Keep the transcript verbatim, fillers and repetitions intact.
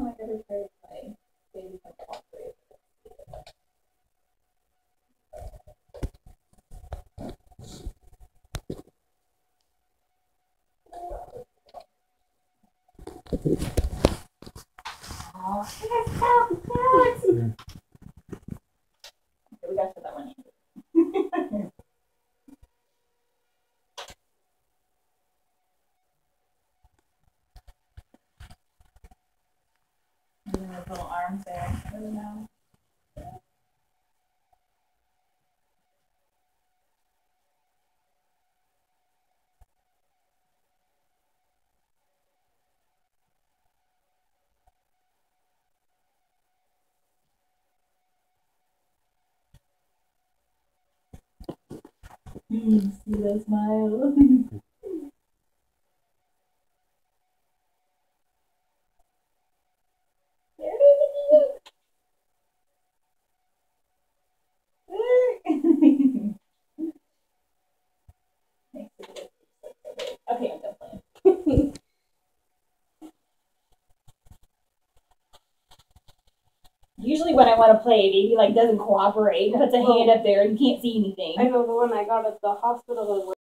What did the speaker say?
time I ever tried to play Baby Like Operate. Oh, I got so cute. Okay, we got to put that one in. And then those little arms there. I don't know. See the smile. Okay, I'm done playing. Usually when I want to play, baby like doesn't cooperate, puts a hand up there and you can't see anything. I know the one I got at the hospital was